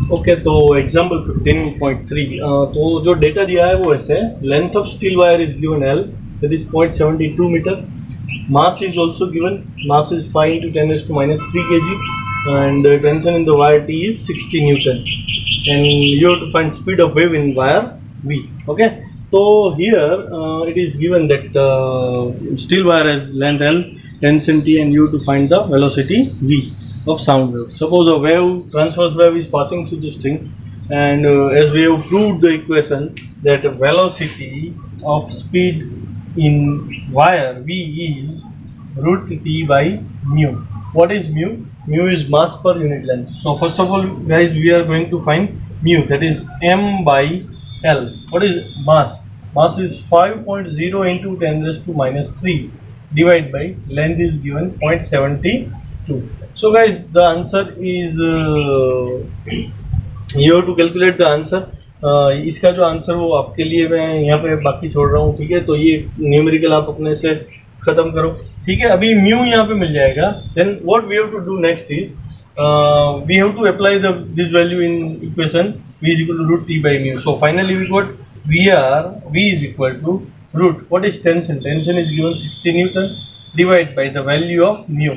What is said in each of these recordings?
Okay, तो example 15.3, तो जो डेटा दिया है वो ऐसे है. Length of steel wire is given L, that is 0.72 meter. Mass is also given. Mass is 5 into 10 raised to minus 3 kg, and the tension in the wire T is 60 Newton. And you have to find speed of wave in wire V. Okay, so here it is given that steel wire has length L, tension T, and you have to find the velocity V of sound wave. Suppose a wave, transverse wave, is passing through the string, and as we have proved the equation that velocity of speed in wire V is root T by mu. What is mu? Mu is mass per unit length. So first of all, guys, we are going to find mu, that is m by L. What is mass? Mass is 5.0 into 10 raised to minus 3 divided by length is given 0.72. So guys, the answer is you have to calculate the answer. इसका जो answer वो आपके लिए मैं यहाँ पे बाकी छोड़ रहा हूँ, ठीक है. तो ये न्यूमेरिकल आप अपने से खत्म करो, ठीक है. अभी म्यू यहाँ पे मिल जाएगा. Then what we have to do next is we have to apply this value in equation v is equal to root t by mu. So finally we got v is equal to root, what is tension? Tension is given 60 Newton divided by the value of mu.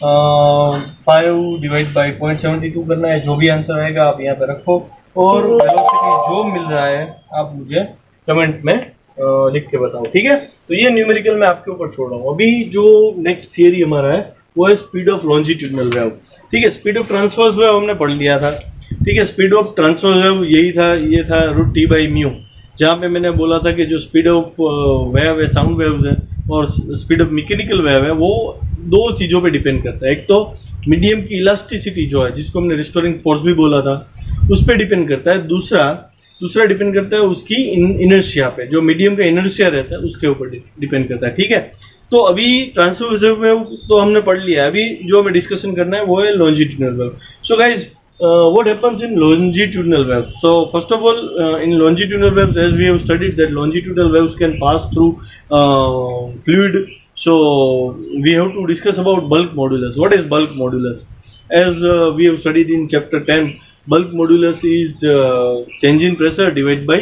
5 divide by 0.72 करना है. जो भी answer आएगा आप यहाँ पे रखो, और वेलोसिटी जो मिल रहा है आप मुझे कमेंट में लिख के बताओ, ठीक है. तो ये न्यूमेरिकल मैं आपके ऊपर छोड़ रहा हूँ. अभी जो नेक्स्ट थियरी हमारा है वो है स्पीड ऑफ लॉन्जिट्यूडनल वेव, ठीक है. स्पीड ऑफ ट्रांसवर्स वेव हमने पढ़ लिया था, ठीक है. स्पीड ऑफ ट्रांसवर्स वेव यही था, ये था रूट टी बाई म्यू, जहाँ पे मैंने बोला था कि जो स्पीड ऑफ वेव है, साउंड वेव्स है, और स्पीड ऑफ मैकेनिकल वेव है, वो दो चीज़ों पे डिपेंड करता है. एक तो मीडियम की इलास्टिसिटी जो है, जिसको हमने रिस्टोरिंग फोर्स भी बोला था, उस पर डिपेंड करता है. दूसरा डिपेंड करता है उसकी इनर्शिया पे, जो मीडियम का इनर्शिया रहता है उसके ऊपर डिपेंड करता है, ठीक है. तो अभी ट्रांसवर्स वेव तो हमने पढ़ लिया है. अभी जो हमें डिस्कशन करना है वो है longitudinal wave. So guys, what happens in longitudinal waves? So first of all, in longitudinal waves, as we have studied that longitudinal waves can pass through fluid. So we have to discuss about bulk modulus. What is bulk modulus? As we have studied in chapter 10, bulk modulus is change in pressure divided by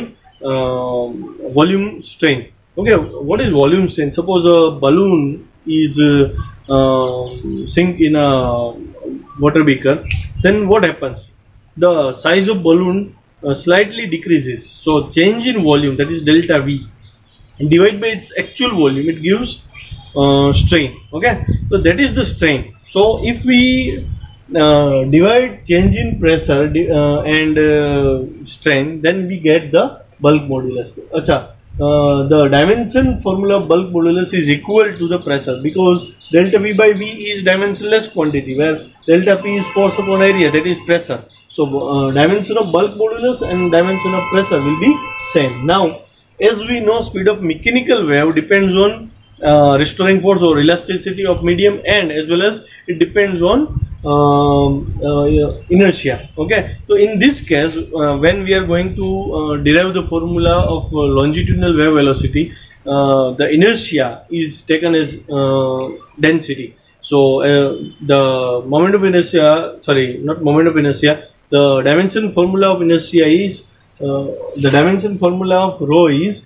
volume strain. Okay, what is volume strain? Suppose a balloon is sink in a water beaker, then what happens? The size of balloon slightly decreases. So change in volume, that is delta V, and divided by its actual volume, it gives strain. Okay, so that is the strain. So if we divide change in pressure and strain, then we get the bulk modulus. Acha, the dimension formula of bulk modulus is equal to the pressure, because delta V by V is dimensionless quantity, where delta P is force upon area, that is pressure. So dimension of bulk modulus and dimension of pressure will be same. Now, as we know, speed of mechanical wave depends on restoring force or elasticity of medium, and as well as it depends on inertia. Okay, so in this case, when we are going to derive the formula of longitudinal wave velocity, the inertia is taken as density. So the moment of inertia, sorry, not moment of inertia, the dimension formula of inertia is the dimension formula of rho is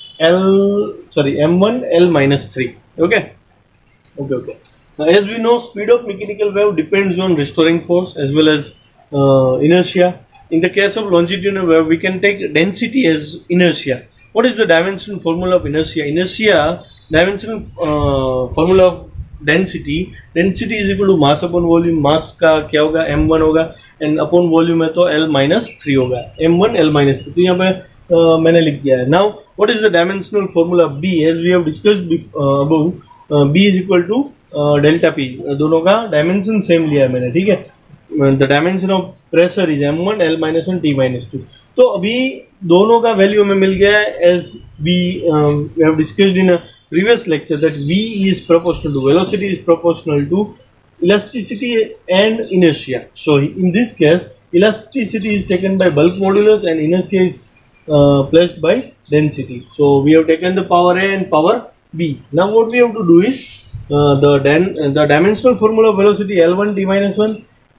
m1 L minus 3. Okay. Now, as we know, speed of mechanical wave depends on restoring force as well as inertia. In the case of longitudinal wave, we can take density as inertia. What is the dimension formula of inertia? Dimension formula of density is equal to mass upon volume. Mass का क्या होगा? m1 होगा, and upon volume है तो L minus 3 होगा. m1 L minus 3. तो यहाँ पे मैंने लिख दिया है. Now, what is the dimensional formula B? As we have discussed above, B is equal to delta P. दोनों का डायमेंशन सेम लिया है मैंने, ठीक है. The dimension of pressure is m1 L minus 1 T minus 2. तो अभी दोनों का वैल्यू हमें मिल गया है. As we have discussed in a previous lecture that v is proportional to velocity is proportional to elasticity and inertia. So in this case, elasticity is taken by bulk modulus and inertia is placed by density. So we have taken the power A and power B. Now what we have to do is the dimensional formula of velocity L1 T minus 1,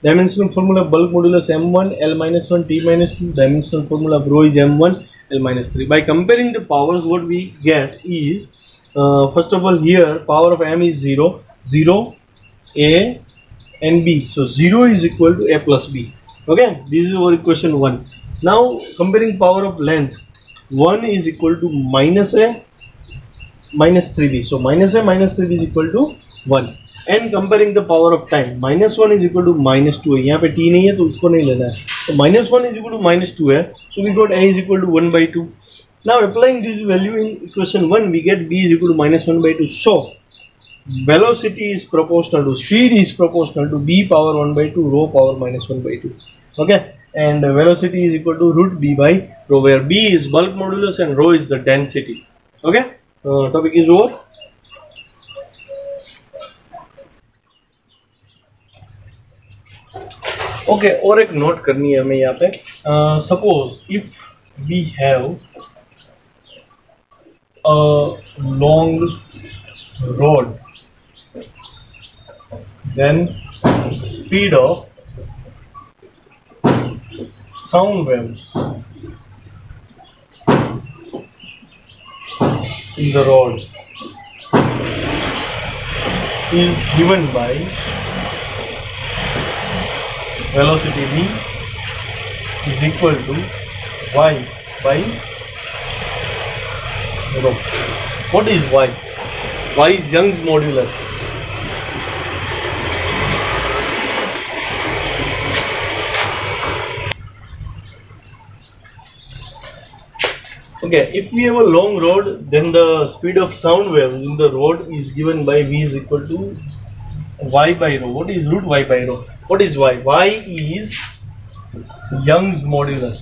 Dimensional formula of bulk modulus m1 L minus 1 T minus 2. Dimensional formula of rho is m1 L minus 3. By comparing the powers, what we get is first of all here power of m is 0, 0, a and b. So 0 is equal to a plus b. Okay, this is our equation 1. Now comparing power of length, 1 is equal to minus a minus 3b. So minus a minus 3b is equal to 1. And comparing the power of time, minus 1 is equal to minus 2 है. यहाँ पे t नहीं है तो उसको नहीं लेना है. तो minus 1 is equal to minus 2 है. So we got a is equal to 1 by 2. Now applying this value in equation 1, we get b is equal to minus 1 by 2. So velocity is proportional to speed is proportional to b power 1 by 2 rho power minus 1 by 2. Okay, and velocity is equal to root b by rho, where b is bulk modulus and rho is the density. Okay, topic is over. Okay, और एक note करनी है हमें यहाँ पे. Suppose if we have a long rod, then speed of sound waves in the rod is given by velocity v is equal to y by rho. What is y? Y is Young's modulus. Okay, if we have a long rod, then the speed of sound waves in the rod is given by v is equal to y by rho. What is root y by rho? What is y? Y is Young's modulus.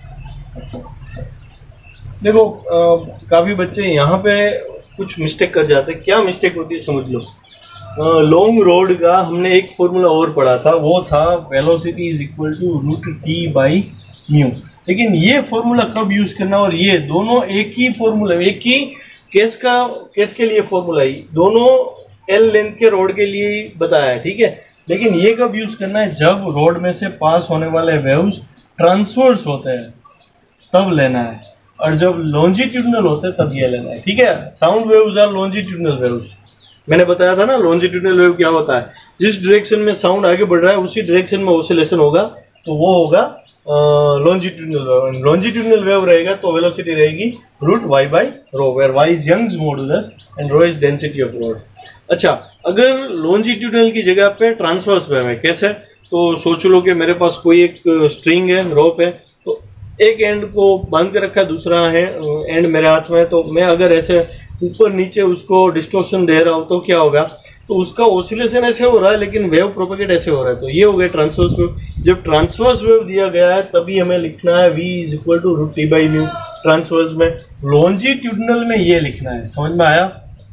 देखो काफी बच्चे यहाँ पे कुछ mistake कर जाते हैं. क्या मिस्टेक होती है समझ लो. लॉन्ग रोड का हमने एक फॉर्मूला और पढ़ा था, वो था velocity is equal to root T by mu. लेकिन ये फॉर्मूला कब यूज करना, और ये दोनों एक ही फॉर्मूला, एक ही केस के लिए फॉर्मूला ही दोनों एल लेंथ के रोड के लिए ही बताया है. ठीक है, लेकिन ये कब यूज करना है, जब रोड में से पास होने वाले वेव्स ट्रांसवर्स होते हैं तब लेना है, और जब लॉन्जिट्यूडनल होते हैं तब ये लेना है. ठीक है, sound waves are longitudinal waves. मैंने बताया था ना लॉन्जिट्यूडनल वेव क्या होता है, जिस डायरेक्शन में साउंड आगे बढ़ रहा है उसी डायरेक्शन में ऑसिलेशन होगा, तो वो होगा लॉन्जिट्यूडनल वेव. लॉन्जिट्यूडनल वेव रहेगा तो वेलोसिटी रहेगी root Y by rho, where Y is Young's modulus and rho is density of rod. अच्छा, अगर लॉन्जिट्यूडनल की जगह पे ट्रांसवर्स वेव है, कैसे, तो सोच लो कि मेरे पास कोई एक स्ट्रिंग है, रोप है, तो एक एंड को बांध के रखा है, दूसरा है एंड मेरे हाथ में, तो मैं अगर ऐसे ऊपर नीचे उसको डिस्टॉर्शन दे रहा हूँ तो क्या होगा, तो उसका ऑसिलेशन ऐसे हो रहा है लेकिन वेव प्रोपेगेट ऐसे हो रहा है. तो ये हो गया ट्रांसवर्स वेव. जब ट्रांसवर्स वेव दिया गया है तभी हमें लिखना है v is equal to root T by mu transverse में. लॉन्जिट्यूडनल में ये लिखना है. समझ में आया?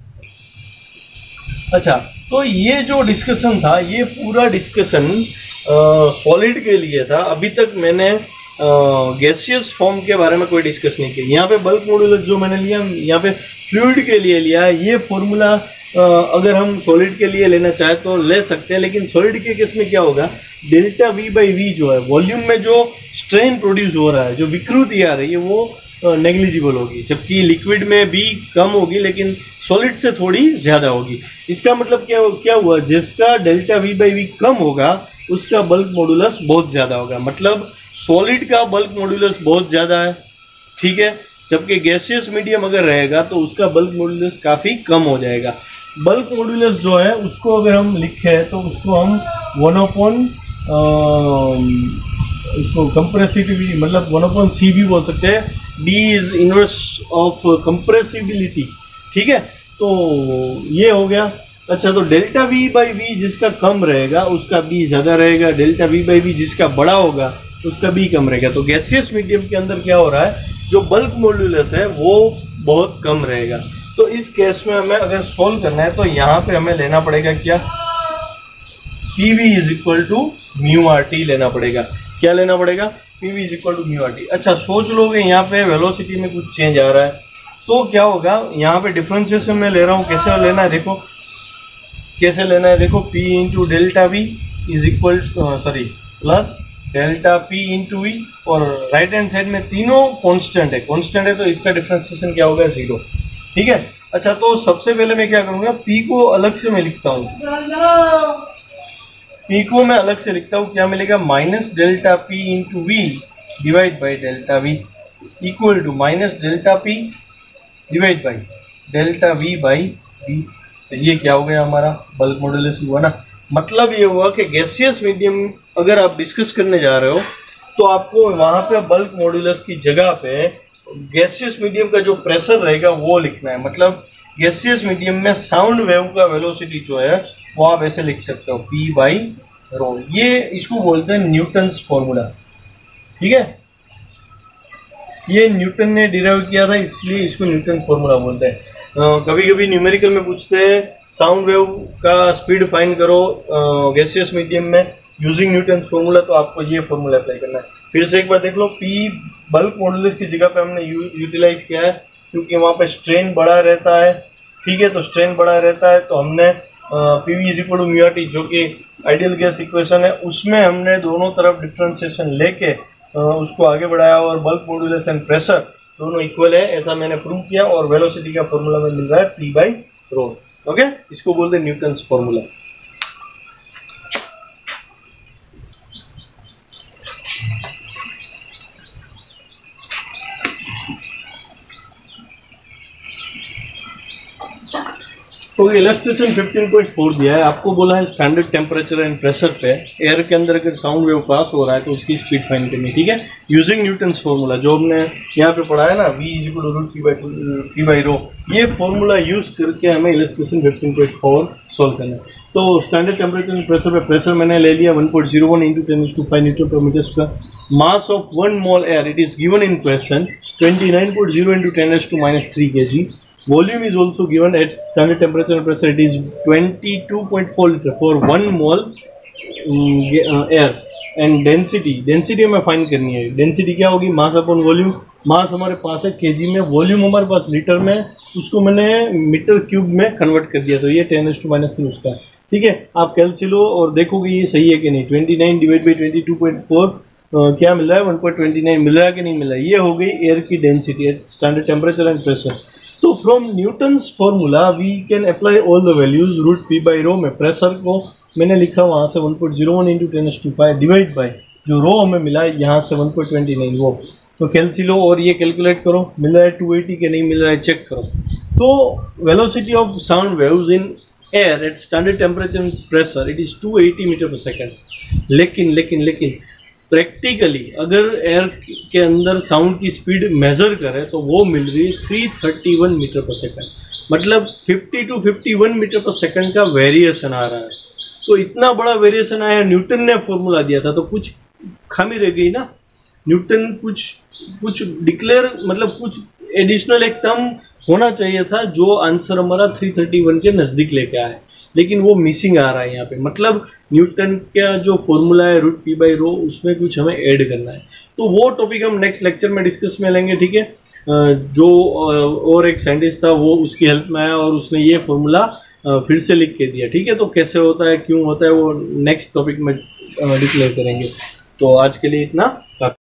अच्छा, तो ये जो डिस्कशन था, ये पूरा डिस्कशन सॉलिड के लिए था. अभी तक मैंने गैसियस फॉर्म के बारे में कोई डिस्कस नहीं किया. यहाँ पे बल्क मॉड्यूलस जो मैंने लिया, यहाँ पे फ्लूइड के लिए लिया है. ये फॉर्मूला अगर हम सॉलिड के लिए लेना चाहे तो ले सकते हैं, लेकिन सॉलिड के केस में क्या होगा, डेल्टा वी बाई वी जो है, वॉल्यूम में जो स्ट्रेन प्रोड्यूस हो रहा है, जो विकृति आ रही है, वो नेग्लिजिबल होगी, जबकि लिक्विड में भी कम होगी लेकिन सॉलिड से थोड़ी ज़्यादा होगी. इसका मतलब क्या हुआ, जिसका डेल्टा वी बाई वी कम होगा उसका बल्क मॉड्यूलस बहुत ज़्यादा होगा. मतलब सॉलिड का बल्क मॉड्यूलस बहुत ज़्यादा है, ठीक है, जबकि गैसियस मीडियम अगर रहेगा तो उसका बल्क मॉड्यूलस काफ़ी कम हो जाएगा. बल्क मॉड्यूलस जो है उसको अगर हम लिखे तो उसको हम 1/, उसको कंप्रेसिबिलिटी, मतलब 1/c भी बोल सकते हैं. b is inverse of compressibility. ठीक है, तो ये हो गया. अच्छा, तो डेल्टा v बाई वी जिसका कम रहेगा उसका b ज़्यादा रहेगा, डेल्टा v बाई वी जिसका बड़ा होगा उसका b कम रहेगा. तो गैसियस मीडियम के अंदर क्या हो रहा है, जो बल्क मॉड्यूलस है वो बहुत कम रहेगा. तो इस केस में हमें अगर सोल्व करना है तो यहाँ पे हमें लेना पड़ेगा क्या, PV is equal to mu R T लेना पड़ेगा. क्या लेना पड़ेगा, PV is equal to mu R T. अच्छा, सोच लोगे यहाँ पे वेलोसिटी में कुछ चेंज आ रहा है तो क्या होगा, यहाँ पे डिफरेंशिएशन में ले रहा हूँ. कैसे लेना है देखो, कैसे लेना है देखो, P into delta V is equal sorry plus delta P into V, और राइट हैंड साइड में तीनों कांस्टेंट है तो इसका डिफरेंशिएशन क्या होगा 0, ठीक है। अच्छा तो सबसे पहले मैं क्या करूंगा, पी को अलग से मैं लिखता हूँ, पी को मैं अलग से लिखता हूँ, क्या मिलेगा minus delta P into V divide by delta V equal to minus delta P divide by delta V by V. तो ये क्या हो गया हमारा बल्क मॉडुलस हुआ ना। मतलब ये हुआ कि गैसियस मीडियम अगर आप डिस्कस करने जा रहे हो तो आपको वहां पे बल्क मॉडुलस की जगह पे गैसियस मीडियम का जो प्रेशर रहेगा वो लिखना है। मतलब गैसियस मीडियम में साउंड वेव का वेलोसिटी जो है वो आप ऐसे लिख सकते हो P बाई रो। ये इसको बोलते हैं न्यूटन्स फॉर्मूला, ठीक है। ये न्यूटन ने डिराइव किया था इसलिए इसको न्यूटन फॉर्मूला बोलते हैं। कभी कभी न्यूमेरिकल में पूछते हैं साउंड वेव का स्पीड फाइंड करो गैसियस मीडियम में यूजिंग न्यूटन फॉर्मूला, तो आपको ये फॉर्मूला अप्लाई करना है। फिर से एक बार देख लो, P बल्क मॉडुलस की जगह पे हमने यूटिलाइज किया है क्योंकि वहाँ पे स्ट्रेन बड़ा रहता है, ठीक है। तो स्ट्रेन बड़ा रहता है तो हमने PV is equal to mu R T जो कि आइडियल गैस इक्वेशन है उसमें हमने दोनों तरफ डिफरेंशिएशन लेके उसको आगे बढ़ाया और बल्क मॉडुलस एंड प्रेशर दोनों इक्वल है ऐसा मैंने प्रूव किया, और वेलोसिटी का फॉर्मूला में मिल रहा है P बाई रो। ओके, इसको बोलते हैं न्यूटन्स फॉर्मूला। तो इलस्ट्रेशन 15.4 दिया है, आपको बोला है स्टैंडर्ड टेम्परेचर एंड प्रेशर पे एयर के अंदर अगर साउंड वेव पास हो रहा है तो उसकी स्पीड फाइंड करनी, ठीक है, यूजिंग न्यूटन्स फार्मूला जो हमने यहाँ पे पढ़ा है ना, V is equal to root P by rho. ये फार्मूला यूज करके हमें इलस्ट्रेशन 15.4 सॉल्व करना है। तो स्टैंडर्ड टेम्परेचर एंड प्रेशर पे प्रेशर मैंने ले लिया 1.01 इंटू 10⁵ न्यूटन पर metre square. Mass of 1 mole air it is given in question 29.0 into 10⁻³ kg। Volume is also given at standard temperature and pressure. It is 22.4 liter for 1 mole air. And density हमें find करनी है। Density क्या होगी, mass upon volume. मास हमारे पास है KG में, volume हमारे पास litre में, उसको मैंने मीटर क्यूब में कन्वर्ट कर दिया, तो ये 10⁻³ उसका है, ठीक है। आप कैलसी लो और देखोगे ये सही है कि नहीं। 29 डिवाइड बाई 22.4 क्या मिल रहा है, 1.29 मिल रहा है कि नहीं मिल रहा है। ये हो गई एयर की density at standard temperature and pressure. तो from Newton's formula we can apply all the values. Root P by rho में प्रेशर को मैंने लिखा वहाँ से 1.01 इंटू 10⁵ डिवाइड बाई जो रो हमें मिला है यहाँ से 1.29 वो। तो कैलसी लो और ये कैलकुलेट करो, मिल रहा है 280 के नहीं मिल रहा है चेक करो। तो velocity of sound waves in air at standard temperature and pressure it is 280 metre पर सेकेंड। लेकिन प्रैक्टिकली अगर एयर के अंदर साउंड की स्पीड मेजर करें तो वो मिल रही है 331 मीटर पर सेकंड। मतलब 50 टू 51 मीटर पर सेकंड का वेरिएशन आ रहा है। तो इतना बड़ा वेरिएशन आया, न्यूटन ने फॉर्मूला दिया था तो कुछ खामी रह गई ना। न्यूटन कुछ डिक्लेयर मतलब कुछ एडिशनल एक टर्म होना चाहिए था जो आंसर हमारा 331 के नज़दीक लेके आए, लेकिन वो मिसिंग आ रहा है यहाँ पे। मतलब न्यूटन का जो फॉर्मूला है रूट P बाई रो उसमें कुछ हमें ऐड करना है। तो वो टॉपिक हम नेक्स्ट लेक्चर में डिस्कस में लेंगे, ठीक है। जो और एक साइंटिस्ट था वो उसकी हेल्प में आया और उसने ये फॉर्मूला फिर से लिख के दिया, ठीक है। तो कैसे होता है, क्यों होता है, वो नेक्स्ट टॉपिक में डिक्लेयर करेंगे। तो आज के लिए इतना।